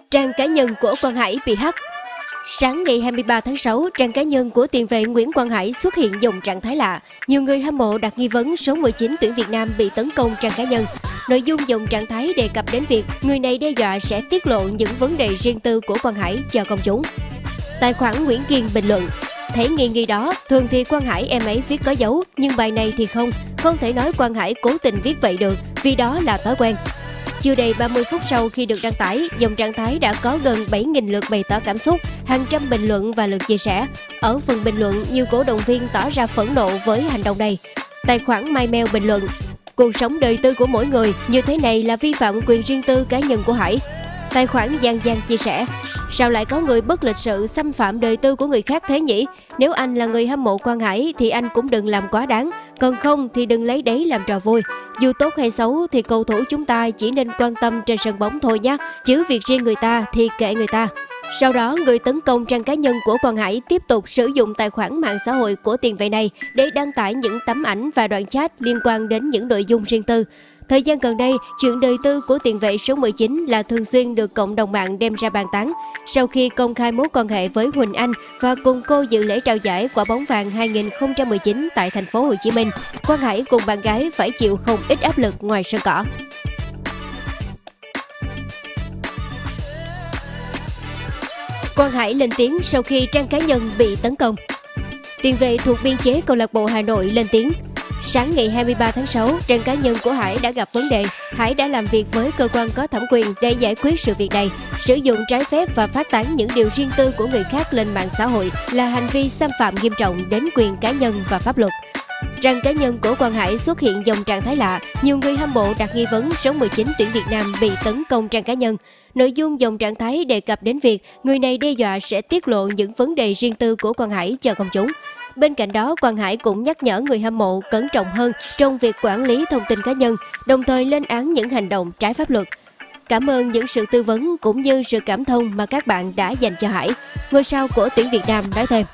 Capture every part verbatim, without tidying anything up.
Trang cá nhân của Quang Hải bị hack. Sáng ngày hai mươi ba tháng sáu, trang cá nhân của tiền vệ Nguyễn Quang Hải xuất hiện dùng trạng thái lạ. Nhiều người hâm mộ đặt nghi vấn số mười chín tuyển Việt Nam bị tấn công trang cá nhân. Nội dung dùng trạng thái đề cập đến việc người này đe dọa sẽ tiết lộ những vấn đề riêng tư của Quang Hải cho công chúng. Tài khoản Nguyễn Kiên bình luận: Thể nghi nghi đó, thường thì Quang Hải em ấy viết có dấu, nhưng bài này thì không. Không thể nói Quang Hải cố tình viết vậy được, vì đó là thói quen. Chưa đầy ba mươi phút sau khi được đăng tải, dòng trạng thái đã có gần bảy nghìn lượt bày tỏ cảm xúc, hàng trăm bình luận và lượt chia sẻ. Ở phần bình luận, nhiều cổ động viên tỏ ra phẫn nộ với hành động này. Tài khoản MyMail bình luận: Cuộc sống đời tư của mỗi người như thế này là vi phạm quyền riêng tư cá nhân của Hải. Tài khoản Giang Giang chia sẻ: Sao lại có người bất lịch sự xâm phạm đời tư của người khác thế nhỉ? Nếu anh là người hâm mộ Quang Hải thì anh cũng đừng làm quá đáng, còn không thì đừng lấy đấy làm trò vui. Dù tốt hay xấu thì cầu thủ chúng ta chỉ nên quan tâm trên sân bóng thôi nhé, chứ việc riêng người ta thì kệ người ta. Sau đó, người tấn công trang cá nhân của Quang Hải tiếp tục sử dụng tài khoản mạng xã hội của tiền vệ này để đăng tải những tấm ảnh và đoạn chat liên quan đến những nội dung riêng tư. Thời gian gần đây, chuyện đời tư của tiền vệ số mười chín là thường xuyên được cộng đồng mạng đem ra bàn tán. Sau khi công khai mối quan hệ với Huỳnh Anh và cùng cô dự lễ trao giải quả bóng vàng hai không một chín tại thành phố Hồ Chí Minh, Quang Hải cùng bạn gái phải chịu không ít áp lực ngoài sân cỏ. Quang Hải lên tiếng sau khi trang cá nhân bị tấn công. Tiền vệ thuộc biên chế câu lạc bộ Hà Nội lên tiếng: Sáng ngày hai mươi ba tháng sáu, trang cá nhân của Hải đã gặp vấn đề. Hải đã làm việc với cơ quan có thẩm quyền để giải quyết sự việc này. Sử dụng trái phép và phát tán những điều riêng tư của người khác lên mạng xã hội là hành vi xâm phạm nghiêm trọng đến quyền cá nhân và pháp luật. Trang cá nhân của Quang Hải xuất hiện dòng trạng thái lạ. Nhiều người hâm mộ đặt nghi vấn số mười chín tuyển Việt Nam bị tấn công trang cá nhân. Nội dung dòng trạng thái đề cập đến việc người này đe dọa sẽ tiết lộ những vấn đề riêng tư của Quang Hải cho công chúng. Bên cạnh đó, Quang Hải cũng nhắc nhở người hâm mộ cẩn trọng hơn trong việc quản lý thông tin cá nhân, đồng thời lên án những hành động trái pháp luật. Cảm ơn những sự tư vấn cũng như sự cảm thông mà các bạn đã dành cho Hải, ngôi sao của tuyển Việt Nam nói thêm.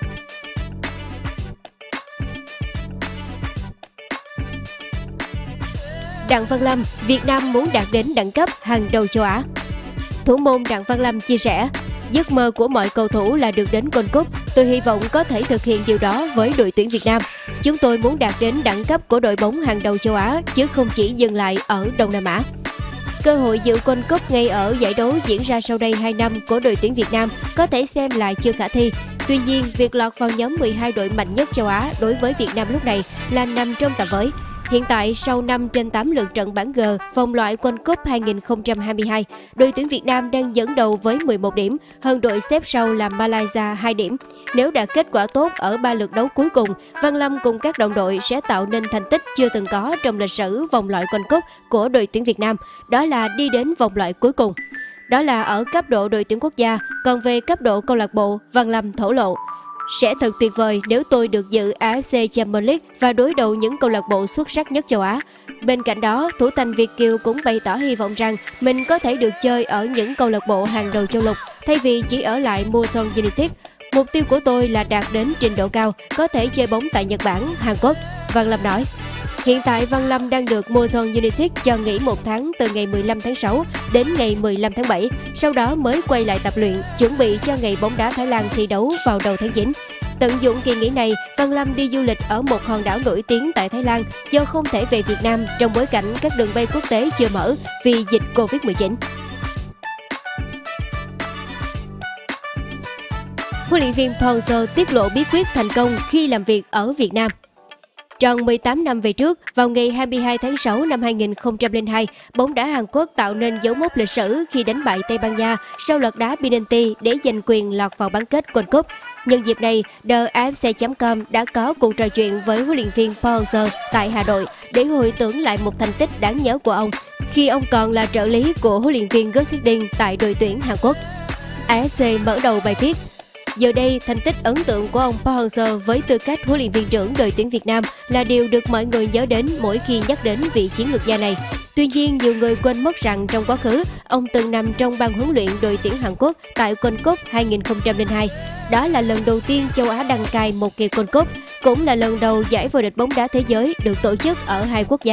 Đặng Văn Lâm: Việt Nam muốn đạt đến đẳng cấp hàng đầu châu Á. Thủ môn Đặng Văn Lâm chia sẻ: Giấc mơ của mọi cầu thủ là được đến World Cup. Tôi hy vọng có thể thực hiện điều đó với đội tuyển Việt Nam. Chúng tôi muốn đạt đến đẳng cấp của đội bóng hàng đầu châu Á, chứ không chỉ dừng lại ở Đông Nam Á. Cơ hội dự World Cup ngay ở giải đấu diễn ra sau đây hai năm của đội tuyển Việt Nam có thể xem là chưa khả thi. Tuy nhiên, việc lọt vào nhóm mười hai đội mạnh nhất châu Á đối với Việt Nam lúc này là nằm trong tầm với. Hiện tại, sau năm trên tám lượt trận bảng G vòng loại World Cup hai không hai hai, đội tuyển Việt Nam đang dẫn đầu với mười một điểm, hơn đội xếp sau là Malaysia hai điểm. Nếu đạt kết quả tốt ở ba lượt đấu cuối cùng, Văn Lâm cùng các đồng đội sẽ tạo nên thành tích chưa từng có trong lịch sử vòng loại World Cup của đội tuyển Việt Nam, đó là đi đến vòng loại cuối cùng. Đó là ở cấp độ đội tuyển quốc gia, còn về cấp độ câu lạc bộ, Văn Lâm thổ lộ: Sẽ thật tuyệt vời nếu tôi được dự a ép xê Champions League và đối đầu những câu lạc bộ xuất sắc nhất châu Á. Bên cạnh đó, thủ thành Việt kiều cũng bày tỏ hy vọng rằng mình có thể được chơi ở những câu lạc bộ hàng đầu châu lục thay vì chỉ ở lại Muton United. Mục tiêu của tôi là đạt đến trình độ cao, có thể chơi bóng tại Nhật Bản, Hàn Quốc, Văn Lâm nói. Hiện tại, Văn Lâm đang được Muton United cho nghỉ một tháng từ ngày mười lăm tháng sáu đến ngày mười lăm tháng bảy, sau đó mới quay lại tập luyện, chuẩn bị cho ngày bóng đá Thái Lan thi đấu vào đầu tháng chín. Tận dụng kỳ nghỉ này, Văn Lâm đi du lịch ở một hòn đảo nổi tiếng tại Thái Lan do không thể về Việt Nam trong bối cảnh các đường bay quốc tế chưa mở vì dịch Covid mười chín. Huấn luyện viên Park Hang-seo tiết lộ bí quyết thành công khi làm việc ở Việt Nam. Tròn mười tám năm về trước, vào ngày hai mươi hai tháng sáu năm hai nghìn không trăm lẻ hai, bóng đá Hàn Quốc tạo nên dấu mốc lịch sử khi đánh bại Tây Ban Nha sau loạt đá penalty để giành quyền lọt vào bán kết World Cup. Nhân dịp này, The a ép xê chấm com đã có cuộc trò chuyện với huấn luyện viên Park Hang-seo tại Hà Nội để hồi tưởng lại một thành tích đáng nhớ của ông khi ông còn là trợ lý của huấn luyện viên Gus Hiddink tại đội tuyển Hàn Quốc. a ép xê mở đầu bài viết: Giờ đây, thành tích ấn tượng của ông Park Hang-seo với tư cách huấn luyện viên trưởng đội tuyển Việt Nam là điều được mọi người nhớ đến mỗi khi nhắc đến vị chiến lược gia này. Tuy nhiên, nhiều người quên mất rằng trong quá khứ, ông từng nằm trong ban huấn luyện đội tuyển Hàn Quốc tại World Cup hai không không hai. Đó là lần đầu tiên châu Á đăng cai một kỳ World Cup, cũng là lần đầu giải vô địch bóng đá thế giới được tổ chức ở hai quốc gia.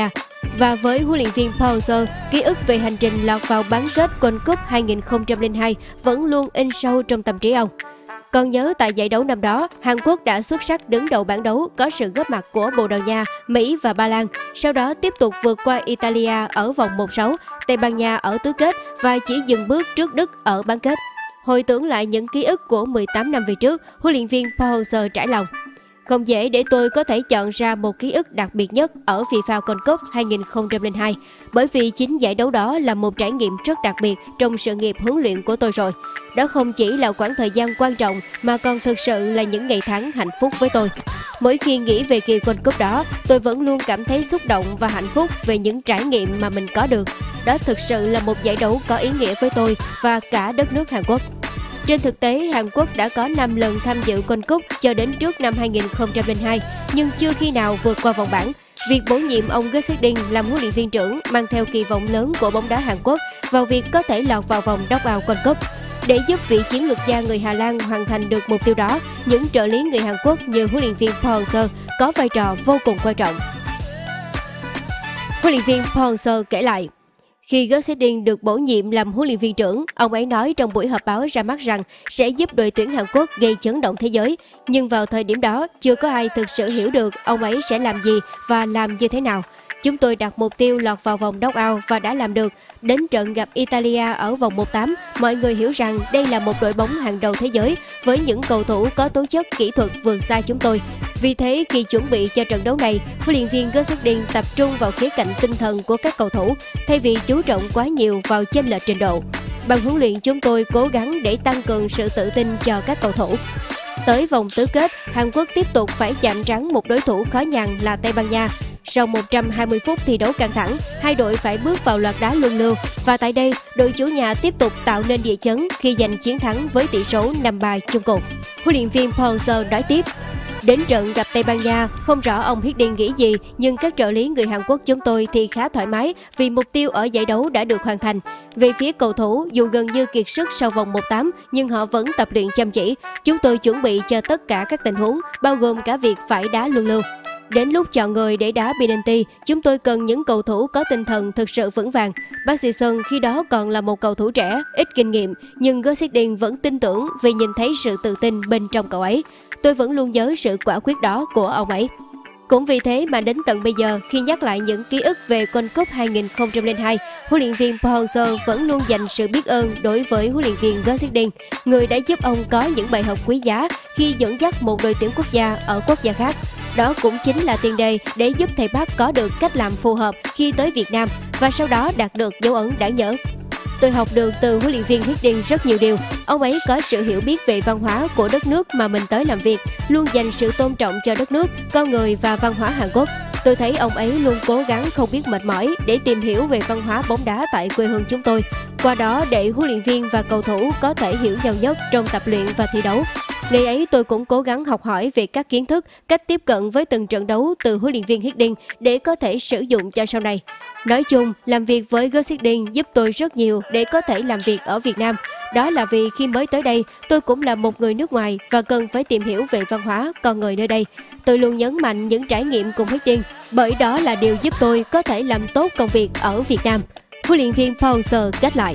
Và với huấn luyện viên Park Hang-seo, ký ức về hành trình lọt vào bán kết World Cup hai không không hai vẫn luôn in sâu trong tâm trí ông. Còn nhớ tại giải đấu năm đó, Hàn Quốc đã xuất sắc đứng đầu bảng đấu có sự góp mặt của Bồ Đào Nha, Mỹ và Ba Lan, sau đó tiếp tục vượt qua Italia ở vòng một sáu, Tây Ban Nha ở tứ kết và chỉ dừng bước trước Đức ở bán kết. Hồi tưởng lại những ký ức của mười tám năm về trước, huấn luyện viên Park Hang-seo trải lòng. Không dễ để tôi có thể chọn ra một ký ức đặc biệt nhất ở FIFA World Cup hai không không hai, bởi vì chính giải đấu đó là một trải nghiệm rất đặc biệt trong sự nghiệp huấn luyện của tôi rồi. Đó không chỉ là quãng thời gian quan trọng mà còn thực sự là những ngày tháng hạnh phúc với tôi. Mỗi khi nghĩ về kỳ World Cup đó, tôi vẫn luôn cảm thấy xúc động và hạnh phúc về những trải nghiệm mà mình có được. Đó thực sự là một giải đấu có ý nghĩa với tôi và cả đất nước Hàn Quốc. Trên thực tế, Hàn Quốc đã có năm lần tham dự World Cup cho đến trước năm hai không không hai, nhưng chưa khi nào vượt qua vòng bảng. Việc bổ nhiệm ông Gus Hiddink làm huấn luyện viên trưởng mang theo kỳ vọng lớn của bóng đá Hàn Quốc vào việc có thể lọt vào vòng knock-out World Cup. Để giúp vị chiến lược gia người Hà Lan hoàn thành được mục tiêu đó, những trợ lý người Hàn Quốc như huấn luyện viên Park Hang-seo có vai trò vô cùng quan trọng. Huấn luyện viên Park Hang-seo kể lại, khi Gus Hiddink được bổ nhiệm làm huấn luyện viên trưởng, ông ấy nói trong buổi họp báo ra mắt rằng sẽ giúp đội tuyển Hàn Quốc gây chấn động thế giới. Nhưng vào thời điểm đó, chưa có ai thực sự hiểu được ông ấy sẽ làm gì và làm như thế nào. Chúng tôi đặt mục tiêu lọt vào vòng knock-out và đã làm được. Đến trận gặp Italia ở vòng một tám, mọi người hiểu rằng đây là một đội bóng hàng đầu thế giới với những cầu thủ có tố chất kỹ thuật vượt xa chúng tôi. Vì thế, khi chuẩn bị cho trận đấu này, huấn luyện viên Gus Hiddink tập trung vào khía cạnh tinh thần của các cầu thủ, thay vì chú trọng quá nhiều vào chênh lệch trình độ. Ban huấn luyện chúng tôi cố gắng để tăng cường sự tự tin cho các cầu thủ. Tới vòng tứ kết, Hàn Quốc tiếp tục phải chạm trán một đối thủ khó nhằn là Tây Ban Nha. Sau một trăm hai mươi phút thi đấu căng thẳng, hai đội phải bước vào loạt đá luân lưu và tại đây, đội chủ nhà tiếp tục tạo nên địa chấn khi giành chiến thắng với tỷ số năm ba chung cuộc. Huấn luyện viên Park Hang-seo nói tiếp: Đến trận gặp Tây Ban Nha, không rõ ông Hiddink nghĩ gì, nhưng các trợ lý người Hàn Quốc chúng tôi thì khá thoải mái vì mục tiêu ở giải đấu đã được hoàn thành. Về phía cầu thủ, dù gần như kiệt sức sau vòng một tám, nhưng họ vẫn tập luyện chăm chỉ. Chúng tôi chuẩn bị cho tất cả các tình huống, bao gồm cả việc phải đá luân lưu. Đến lúc chọn người để đá penalty, chúng tôi cần những cầu thủ có tinh thần thực sự vững vàng. Park Ji-sung khi đó còn là một cầu thủ trẻ, ít kinh nghiệm, nhưng Gus Hiddink vẫn tin tưởng vì nhìn thấy sự tự tin bên trong cậu ấy. Tôi vẫn luôn nhớ sự quả quyết đó của ông ấy. Cũng vì thế mà đến tận bây giờ, khi nhắc lại những ký ức về World Cup hai không không hai, huấn luyện viên Park Hang-seo vẫn luôn dành sự biết ơn đối với huấn luyện viên Gus Hiddink, người đã giúp ông có những bài học quý giá khi dẫn dắt một đội tuyển quốc gia ở quốc gia khác. Đó cũng chính là tiền đề để giúp thầy Park có được cách làm phù hợp khi tới Việt Nam và sau đó đạt được dấu ấn đáng nhớ. Tôi học được từ huấn luyện viên Hiddink rất nhiều điều. Ông ấy có sự hiểu biết về văn hóa của đất nước mà mình tới làm việc, luôn dành sự tôn trọng cho đất nước, con người và văn hóa Hàn Quốc. Tôi thấy ông ấy luôn cố gắng không biết mệt mỏi để tìm hiểu về văn hóa bóng đá tại quê hương chúng tôi. Qua đó để huấn luyện viên và cầu thủ có thể hiểu nhau nhất trong tập luyện và thi đấu. Ngày ấy tôi cũng cố gắng học hỏi về các kiến thức, cách tiếp cận với từng trận đấu từ huấn luyện viên Hiddink để có thể sử dụng cho sau này. Nói chung, làm việc với Gus Hiddink giúp tôi rất nhiều để có thể làm việc ở Việt Nam. Đó là vì khi mới tới đây, tôi cũng là một người nước ngoài và cần phải tìm hiểu về văn hóa, con người nơi đây. Tôi luôn nhấn mạnh những trải nghiệm cùng Hiddink, bởi đó là điều giúp tôi có thể làm tốt công việc ở Việt Nam. Huấn luyện viên Park Hang-seo kết lại.